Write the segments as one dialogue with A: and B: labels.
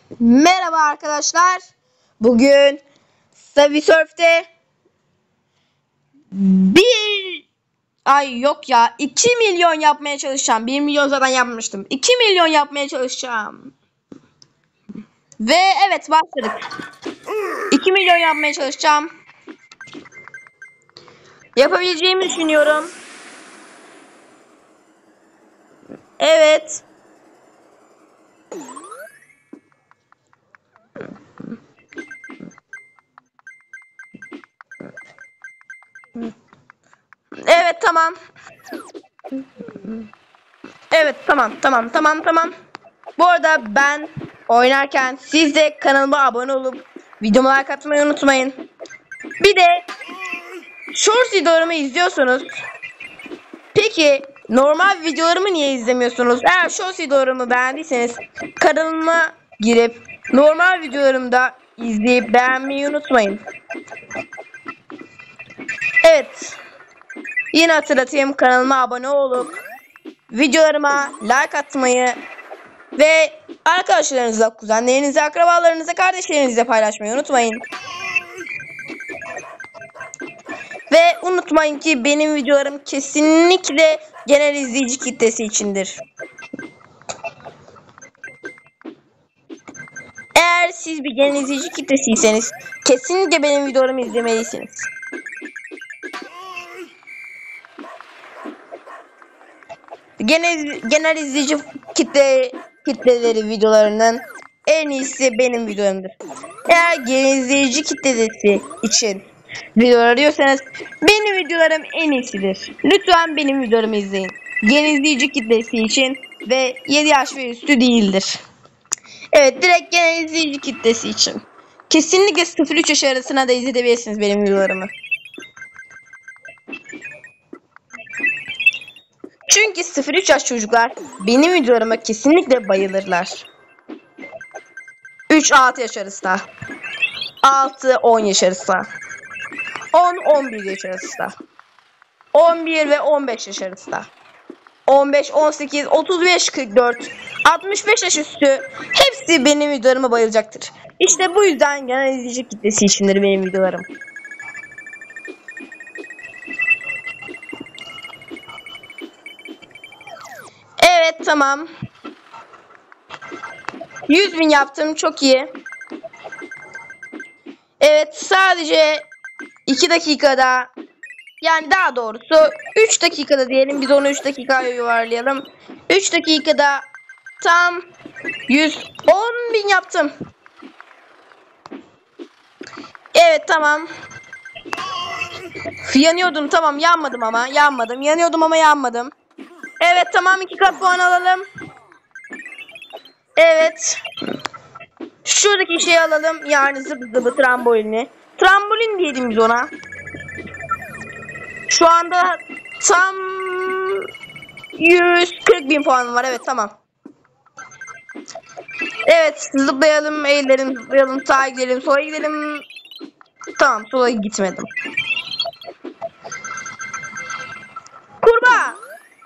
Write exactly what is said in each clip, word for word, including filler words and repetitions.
A: Merhaba arkadaşlar. Bugün Subway Surf'te bir ay yok ya iki milyon yapmaya çalışacağım. bir milyon zaten yapmıştım. iki milyon yapmaya çalışacağım. Ve evet başladık. iki milyon yapmaya çalışacağım. Yapabileceğimi düşünüyorum. Evet. Evet tamam. Evet tamam tamam tamam tamam. Bu arada ben oynarken siz de kanalıma abone olup videomu like atmayı unutmayın. Bir de short videolarımı izliyorsunuz. Peki normal videolarımı niye izlemiyorsunuz? Eğer short videolarımı beğendiyseniz kanalıma girip normal videolarımı da izleyip beğenmeyi unutmayın. Evet. Yine hatırlatayım, kanalıma abone olup videolarıma like atmayı ve arkadaşlarınızla, kuzenlerinizle, akrabalarınızla, kardeşlerinizle paylaşmayı unutmayın. Ve unutmayın ki benim videolarım kesinlikle genel izleyici kitlesi içindir. Eğer siz bir genel izleyici kitlesiyseniz kesinlikle benim videolarımı izlemelisiniz. Genel, genel izleyici kitle kitleleri videolarının en iyisi benim videomdur. Eğer genel izleyici kitlesi için video arıyorsanız benim videolarım en iyisidir. Lütfen benim videolarımı izleyin. Genel izleyici kitlesi için ve yedi yaş ve üstü değildir. Evet, direkt genel izleyici kitlesi için. Kesinlikle sıfır üç yaş arasına da izleyebilirsiniz benim videolarımı. Çünkü sıfır üç yaş çocuklar benim videolarıma kesinlikle bayılırlar. üç altı yaş arası, altı on yaş arası, on on bir yaş arası, on bir ve on beş yaş arası, on beş on sekiz otuz beş kırk dört altmış beş yaş üstü hepsi benim videolarıma bayılacaktır. İşte bu yüzden genel izleyici kitlesi içindir benim videolarım. Evet tamam. yüz bin yaptım, çok iyi. Evet, sadece iki dakikada, yani daha doğrusu üç dakikada diyelim, biz onu üç dakikaya yuvarlayalım. üç dakikada tam yüz on bin yaptım. Evet tamam. Yanıyordum, tamam, yanmadım ama yanmadım. Yanıyordum ama yanmadım. Evet tamam, iki kat puan alalım. Evet. Şuradaki şeyi alalım. Yani zıbı zıbı trambolini. Trambolin diyelim biz ona. Şu anda tam yüz kırk bin puanım var. Evet tamam. Evet, zıplayalım, eğilelim, zıplayalım, sağa gidelim, sola gidelim. Tamam, sola gitmedim. Kurbağa.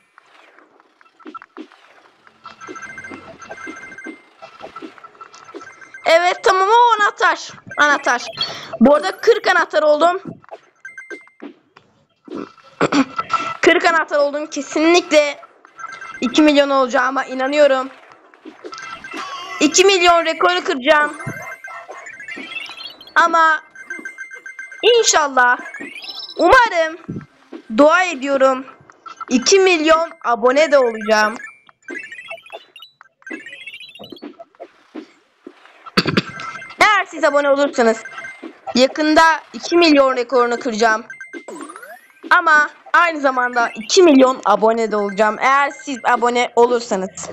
A: Evet tamam, o anahtar. Anahtar. Bu arada kırk anahtar oldum. kırk anahtar oldum. Kesinlikle iki milyon olacağıma inanıyorum. iki milyon rekoru kıracağım. Ama inşallah, umarım, dua ediyorum, iki milyon abone de olacağım. Eğer siz abone olursanız yakında iki milyon rekorunu kıracağım. Ama aynı zamanda iki milyon abone de olacağım. Eğer siz abone olursanız.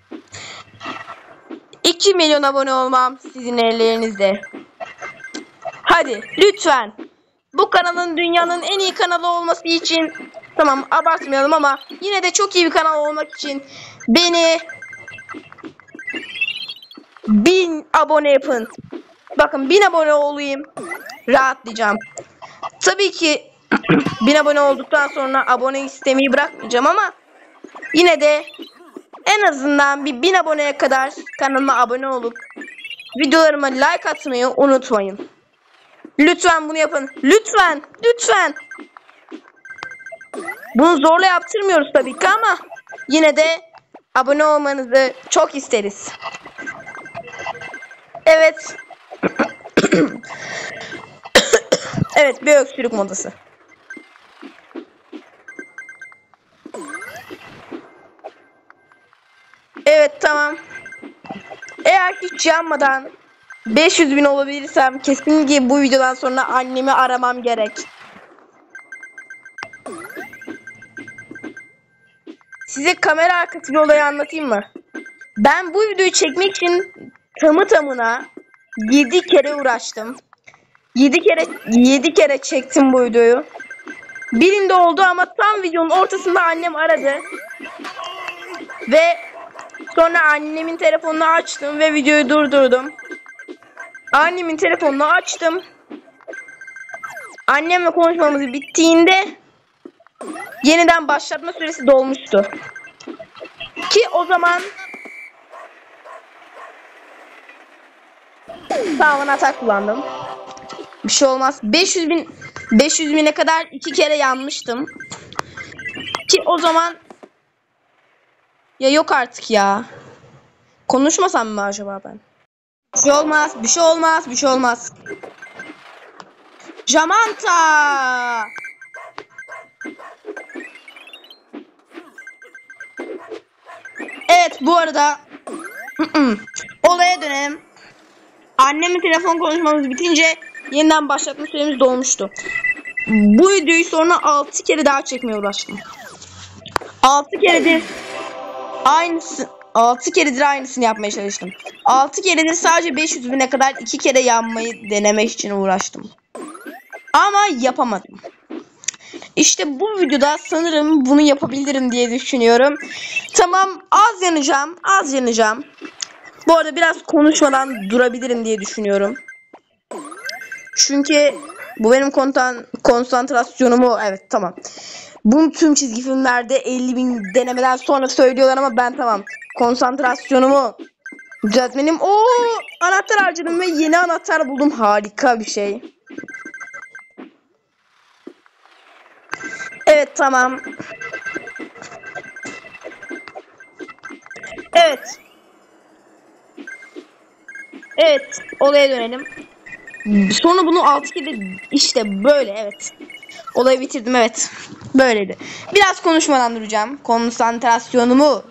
A: iki milyon abone olmam sizin ellerinizde. Hadi lütfen. Bu kanalın dünyanın en iyi kanalı olması için, tamam abartmayalım ama yine de çok iyi bir kanal olmak için beni bin abone yapın. Bakın, bin abone olayım, rahatlayacağım. Tabii ki bin abone olduktan sonra abone istemeyi bırakmayacağım ama yine de en azından bir bin aboneye kadar kanalıma abone olup videolarıma like atmayı unutmayın. Lütfen bunu yapın. Lütfen. Lütfen. Bunu zorla yaptırmıyoruz tabii ki ama yine de abone olmanızı çok isteriz. Evet. Evet, bir öksürük modası. Evet, tamam. Eğer hiç yanmadan beş yüz bin olabilirsem kesinlikle bu videodan sonra annemi aramam gerek. Size kamera arkası bir olayı anlatayım mı? Ben bu videoyu çekmek için tamı tamına yedi kere uğraştım. yedi kere yedi kere çektim bu videoyu. Birinde oldu ama tam videonun ortasında annem aradı. Ve sonra annemin telefonunu açtım ve videoyu durdurdum. Annemin telefonunu açtım. Annemle konuşmamız bittiğinde yeniden başlatma süresi dolmuştu. Ki o zaman sağ atak kullandım. Bir şey olmaz. beş yüz bin beş yüz bine kadar iki kere yanmıştım. Ki o zaman ya yok artık ya. Konuşmasam mı acaba ben? Bir şey olmaz, bir şey olmaz, bir şey olmaz. Jamanta! Evet, bu arada olaya dönelim. Annemle telefon konuşmamız bitince yeniden başlatma süremiz dolmuştu. Bu videoyu sonra altı kere daha çekmeye uğraştım. altı keredir aynısı altı keredir aynısını yapmaya çalıştım. altı keredir sadece beş yüz bine kadar iki kere yanmayı denemek için uğraştım. Ama yapamadım. İşte bu videoda sanırım bunu yapabilirim diye düşünüyorum. Tamam, az yanacağım, az yanacağım. Bu arada biraz konuşmadan durabilirim diye düşünüyorum. Çünkü bu benim kontan, konsantrasyonumu, evet tamam. Bunu tüm çizgi filmlerde elli bin denemeden sonra söylüyorlar ama ben tamam. Konsantrasyonumu düzeltmenim. Oo, anahtar harcadım ve yeni anahtar buldum. Harika bir şey. Evet, tamam. Evet. Evet, olaya dönelim. Sonra bunu altı kere işte böyle, evet. Olayı bitirdim, evet. Böyleydi. Biraz konuşmadan duracağım. Konsantrasyonumu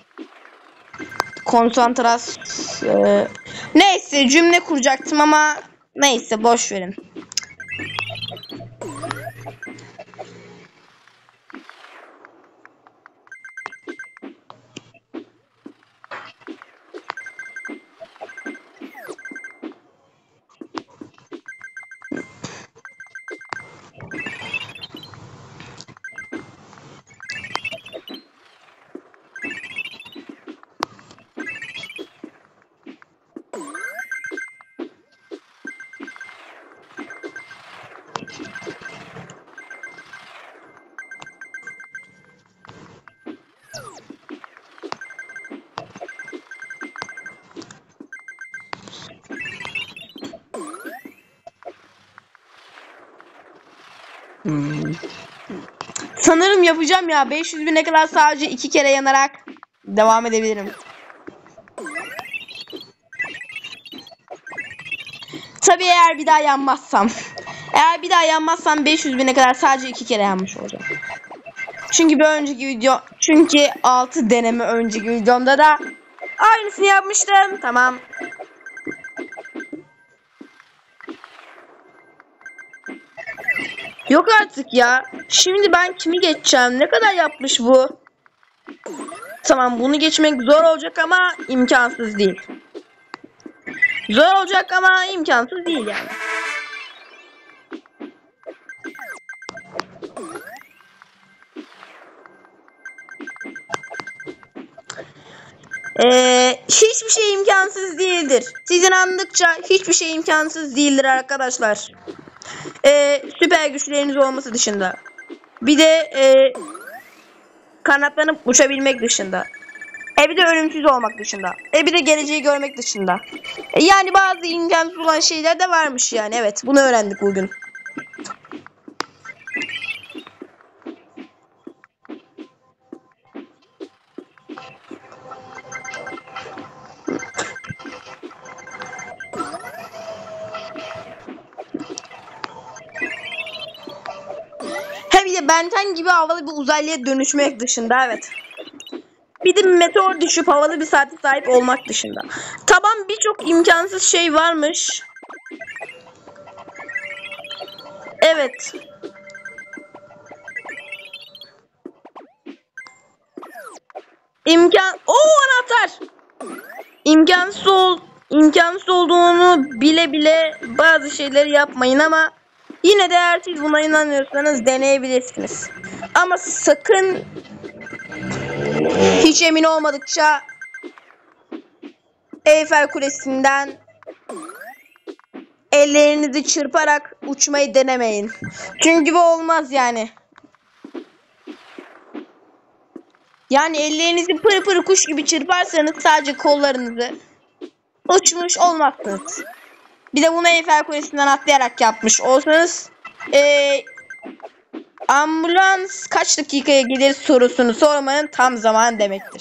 A: konsantrasyon e, neyse, cümle kuracaktım ama neyse, boş verin. Hmm. Sanırım yapacağım ya. beş yüz bine kadar sadece iki kere yanarak devam edebilirim. Tabii eğer bir daha yanmazsam. Eğer bir daha yanmazsam beş yüz bine kadar sadece iki kere yanmış olacağım. Çünkü bir önceki video, çünkü altı deneme önceki videomda da aynısını yapmıştım. Tamam. Yok artık ya. Şimdi ben kimi geçeceğim? Ne kadar yapmış bu? Tamam, bunu geçmek zor olacak ama imkansız değil. Zor olacak ama imkansız değil yani. Ee, hiçbir şey imkansız değildir. Siz inandıkça hiçbir şey imkansız değildir arkadaşlar. Ee, süper güçleriniz olması dışında. Bir de e, kanatlanıp uçabilmek dışında. E bir de ölümsüz olmak dışında. E bir de geleceği görmek dışında. E yani bazı imkansız olan şeyler de varmış yani. Evet, bunu öğrendik bugün. He bir de Benten gibi havalı bir uzaylıya dönüşmek dışında, evet. Bir de meteor düşüp havalı bir saate sahip olmak dışında. Tamam, birçok imkansız şey varmış. Evet. İmkan... Oo, anahtar! İmkansız ol... İmkansız olduğunu bile bile bazı şeyleri yapmayın ama yine de eğer siz buna inanıyorsanız deneyebilirsiniz. Ama sakın hiç emin olmadıkça Eyfel Kulesi'nden ellerinizi çırparak uçmayı denemeyin. Çünkü bu olmaz yani. Yani ellerinizi pır pır kuş gibi çırparsanız sadece kollarınızı uçmuş olmazsınız. Bir de bunu Eyfel Kulesi'nden atlayarak yapmış olsanız ee, ambulans kaç dakikaya gelir sorusunu sormanın tam zamanı demektir.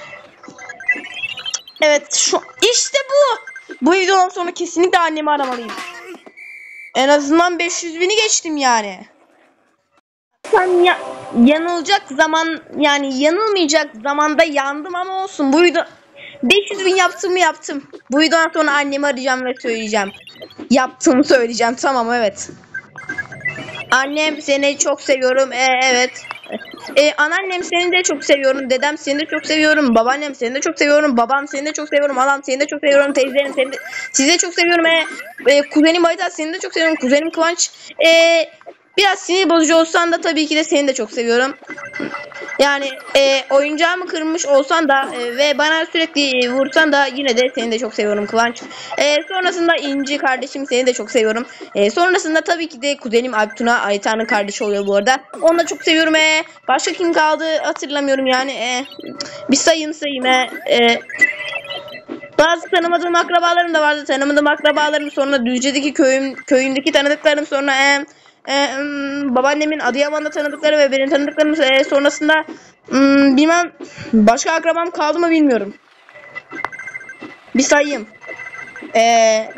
A: Evet, şu işte bu. Bu videodan sonra kesinlikle annemi aramalıyım. En azından beş yüz bini geçtim yani. Sen ya yanılacak zaman, yani yanılmayacak zamanda yandım ama olsun. Bu video beş yüz bin yaptım mı yaptım. Bu videodan sonra annemi arayacağım ve söyleyeceğim. Yaptığımı söyleyeceğim. Tamam, evet. Annem, seni çok seviyorum. Ee, evet. Ee, anneannem, seni de çok seviyorum. Dedem, seni de çok seviyorum. Babaannem, seni de çok seviyorum. Babam, seni de çok seviyorum. Halam, seni de çok seviyorum. Teyzelerim, seni de, sizi de çok seviyorum. Ee, e, kuzenim Ayda, seni de çok seviyorum. Kuzenim Kıvanç. Ee, biraz sinir bozucu olsan da tabii ki de seni de çok seviyorum. Yani e, oyuncağımı kırmış olsan da e, ve bana sürekli e, vursan da yine de seni de çok seviyorum Kıvanç. E, sonrasında İnci kardeşim, seni de çok seviyorum. E, sonrasında tabii ki de kuzenim Alptuna, Ayta'nın kardeşi oluyor bu arada. Onu da çok seviyorum. E, başka kim kaldı hatırlamıyorum yani. E, bir sayın sayayım. E, e, bazı tanımadığım akrabalarım da vardı. Tanımadığım akrabalarım, sonra Düzce'deki köyüm, köyümdeki tanıdıklarım, sonra e, Ee, babaannemin Adıyaman'da tanıdıkları ve benim tanıdıklarım, e, sonrasında hmm, bilmem başka akrabam kaldı mı bilmiyorum. Bir sayayım. Ee,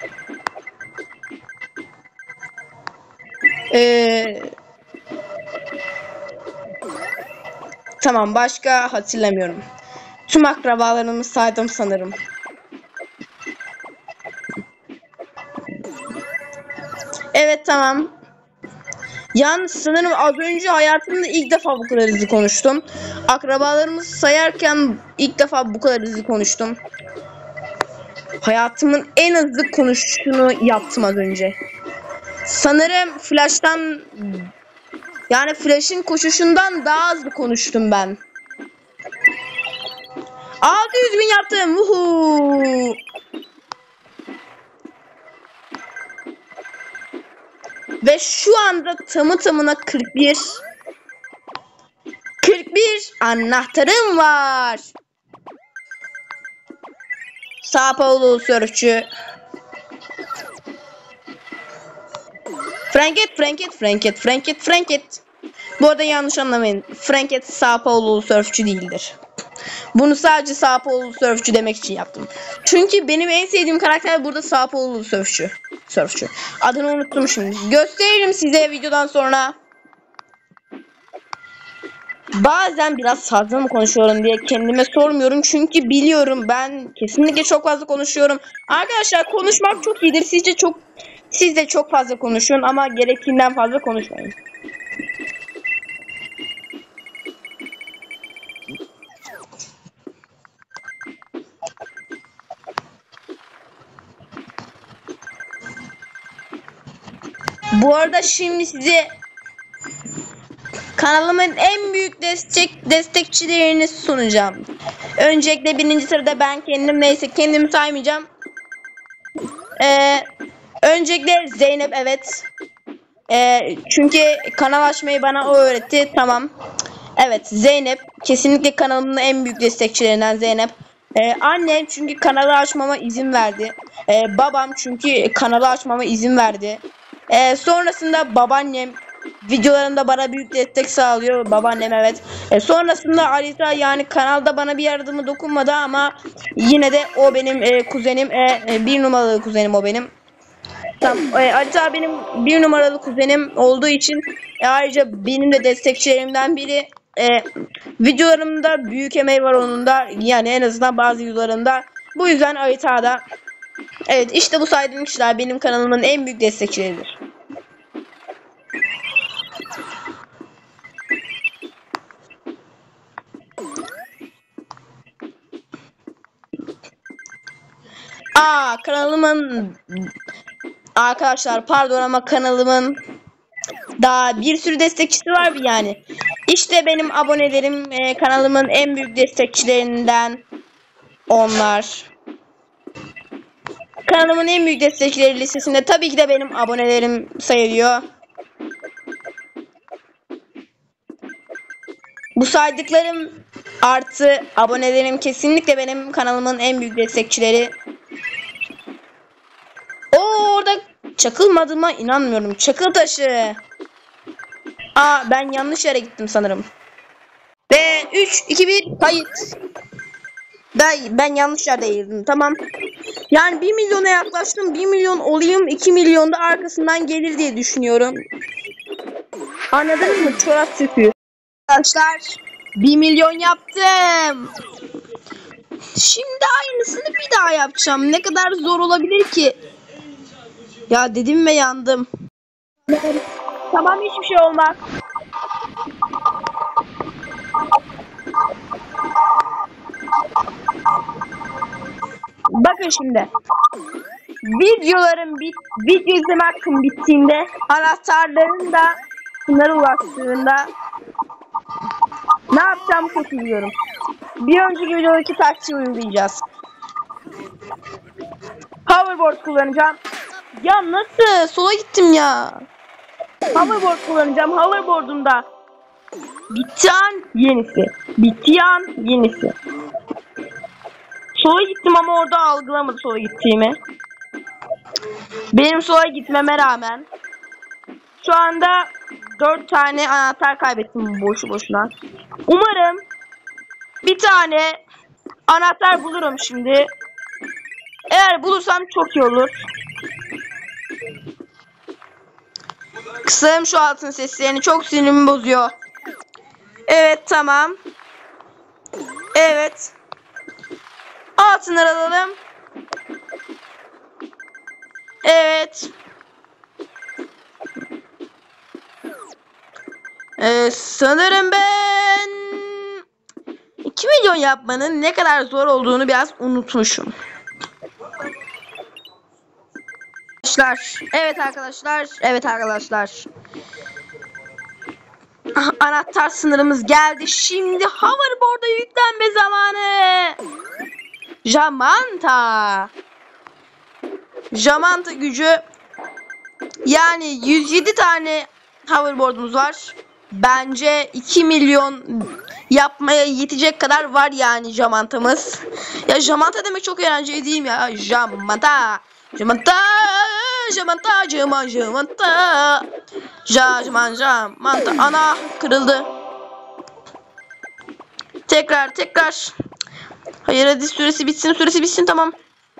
A: e, tamam, başka hatırlamıyorum. Tüm akrabalarımı saydım sanırım. Evet, tamam. Yalnız sanırım az önce hayatımda ilk defa bu kadar hızlı konuştum. Akrabalarımızı sayarken ilk defa bu kadar hızlı konuştum. Hayatımın en hızlı konuşuşunu yaptım az önce. Sanırım Flash'tan, yani Flash'ın koşuşundan daha hızlı konuştum ben. altı yüz bin yaptım. Uhu. Ve şu anda tamı tamına kırk bir kırk bir anahtarım var. Sao Paulo sörfçü. Franket, Franket, Franket, Franket, Franket. Bu arada yanlış anlamayın. Franket Sao Paulo sörfçü değildir. Bunu sadece Sao Paulo sörfçü demek için yaptım. Çünkü benim en sevdiğim karakter burada Sao Paulo sörfçü. Sörfçü. Adını unuttum şimdi. Gösteririm size videodan sonra. Bazen biraz fazla mı konuşuyorum diye kendime sormuyorum. Çünkü biliyorum ben kesinlikle çok fazla konuşuyorum. Arkadaşlar, konuşmak çok iyidir. Sizce çok siz de çok fazla konuşun ama gerektiğinden fazla konuşmayın. Bu arada şimdi size kanalımın en büyük destek destekçilerini sunacağım. Öncelikle birinci sırada ben kendim, neyse kendimi saymayacağım. Ee, öncelikle Zeynep, evet. Ee, çünkü kanal açmayı bana o öğretti. Tamam. Evet, Zeynep kesinlikle kanalımın en büyük destekçilerinden Zeynep. Ee, annem çünkü kanalı açmama izin verdi. Ee, babam çünkü kanalı açmama izin verdi. Ee, sonrasında babaannem videolarımda bana büyük destek sağlıyor. Babaannem evet. Ee, sonrasında Alisa yani kanalda bana bir yardımı dokunmadı ama yine de o benim e, kuzenim. E, e, bir numaralı kuzenim o benim. Tamam. E, Alisa benim bir numaralı kuzenim olduğu için e, ayrıca benim de destekçilerimden biri. E, videolarımda büyük emeği var onun da. Yani en azından bazı videolarımda. Bu yüzden Alita'da. Evet işte bu saydığım kişiler benim kanalımın en büyük destekçileridir. Aa kanalımın arkadaşlar pardon ama kanalımın daha bir sürü destekçisi var yani. İşte benim abonelerim e, kanalımın en büyük destekçilerinden onlar. Kanalımın en büyük destekçileri listesinde tabii ki de benim abonelerim sayılıyor. Bu saydıklarım artı abonelerim kesinlikle benim kanalımın en büyük destekçileri. Oo orada çakılmadığıma inanmıyorum. Çakıl taşı. Aa ben yanlış yere gittim sanırım. Ve üç iki bir kayıt. Ben, ben yanlış yerde girdim tamam. Yani bir milyona yaklaştım. bir milyon olayım. iki milyon da arkasından gelir diye düşünüyorum. Anladınız mı? Çorap söküyor. Arkadaşlar bir milyon yaptım. Şimdi aynısını bir daha yapacağım. Ne kadar zor olabilir ki? Ya dedim ve yandım. Tamam hiçbir şey olmaz. Bakın şimdi. Videoların bit video izleme hakkım bittiğinde anahtarların da sınırı ulaştığında ne yapacağımı çok iyi biliyorum. Bir önceki videodaki taktiği uygulayacağız. Hoverboard kullanacağım. Ya nasıl? Sola gittim ya. Hoverboard kullanacağım. Hoverboard'umda bittiği an yenisi. Bittiği an yenisi. Sola gittim ama orada algılamadı sola gittiğimi. Benim sola gitmeme rağmen şu anda dört tane anahtar kaybettim boşu boşuna. Umarım bir tane anahtar bulurum şimdi. Eğer bulursam çok iyi olur. Kısayım şu altın seslerini, çok sinirimi bozuyor. Evet tamam. Evet. Altınları alalım. Evet. Ee, sanırım ben iki milyon yapmanın ne kadar zor olduğunu biraz unutmuşum. Arkadaşlar, evet arkadaşlar, evet arkadaşlar. Anahtar sınırımız geldi. Şimdi hoverboard'a yüklenme zamanı. Jamanta. Jamanta gücü. Yani yüz yedi tane hoverboard'umuz var. Bence iki milyon yapmaya yetecek kadar var yani jamantamız. Ya jamanta demek çok eğlenceli değil mi ya? Jamanta. Jamanta. Jamanta. Jaman jamanta. Jaman jamanta. Ana kırıldı. Tekrar tekrar. Hayır hadi süresi bitsin süresi bitsin tamam.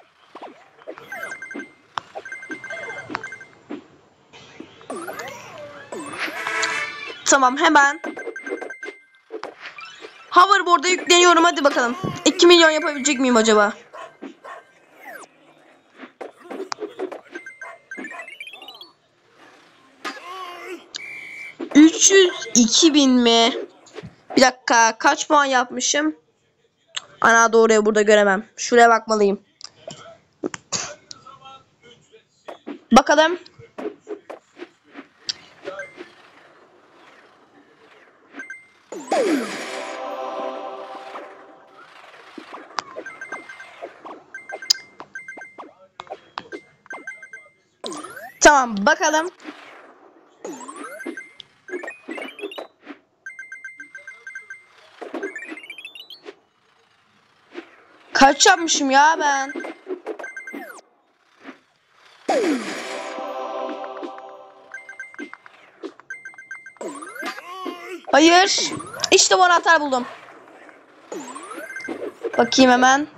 A: Tamam hemen hoverboard'a yükleniyorum hadi bakalım. iki milyon yapabilecek miyim acaba? üç yüz iki bin mi? Bir dakika kaç puan yapmışım? Ana doğruya burada göremem. Şuraya bakmalıyım. Bakalım. Tamam bakalım. Kaç yapmışım ya ben? Hayır. İşte bu anahtar buldum. Bakayım hemen.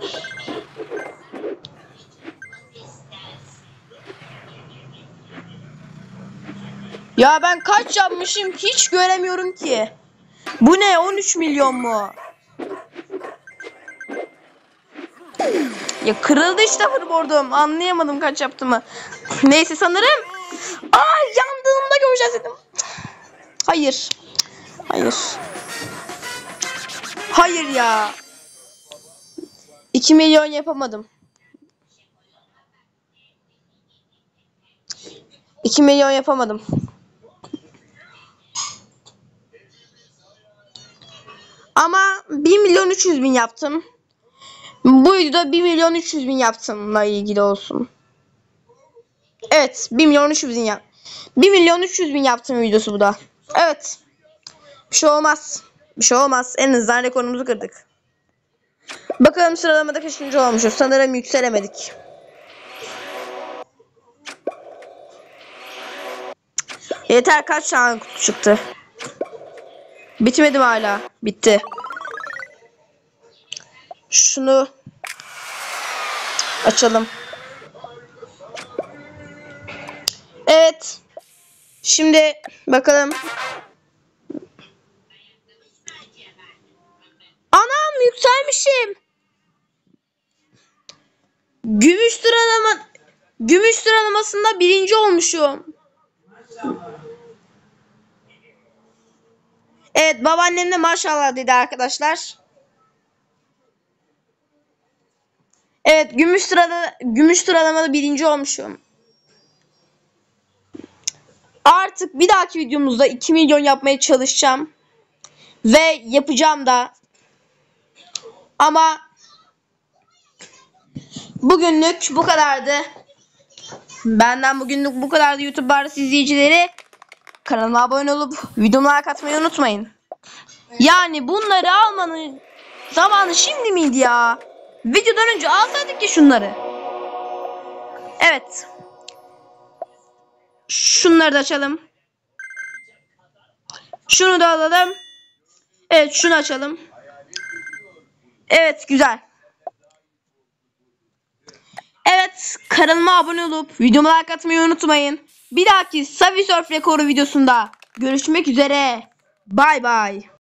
A: Ya ben kaç yapmışım hiç göremiyorum ki. Bu ne, on üç milyon mu? Ya kırıldı işte hoverboard'um. Anlayamadım kaç yaptığımı. Neyse sanırım. Aa, yandığımda göreceğiz dedim. Hayır. Hayır. Hayır ya. iki milyon yapamadım. iki milyon yapamadım. Ama bir milyon üç yüz bin yaptım. Bu videoda bir milyon üç yüz bin yaptımla ilgili olsun. Evet, bir milyon üç yüz bin yap. bir milyon üç yüz bin yaptım videosu bu da. Evet. Bir şey olmaz. Bir şey olmaz. En azından rekorumuzu kırdık. Bakalım sıralamada kaçıncı olmuşuz. Sanırım yükselemedik. Yeter, kaç tane kutu çıktı? Bitmedi mi hala? Bitti. Şunu açalım. Evet. Şimdi bakalım. Anam, yükselmişim. Gümüş sıralama Gümüş sıralamasında birinci olmuşum. Evet, babaannem de maşallah dedi arkadaşlar. Evet, gümüş sırada gümüş sıralamada birinci olmuşum. Artık bir dahaki videomuzda iki milyon yapmaya çalışacağım. Ve yapacağım da. Ama bugünlük bu kadardı. Benden bugünlük bu kadardı YouTube Barış izleyicileri. Kanalıma abone olup videomu like atmayı unutmayın. Yani bunları almanın zamanı şimdi miydi ya? Videodan önce alsaydık ya şunları. Evet. Şunları da açalım. Şunu da alalım. Evet, şunu açalım. Evet, güzel. Evet, kanalıma abone olup videomu like atmayı unutmayın. Bir dahaki Subway Surf rekoru videosunda görüşmek üzere. Bay bay.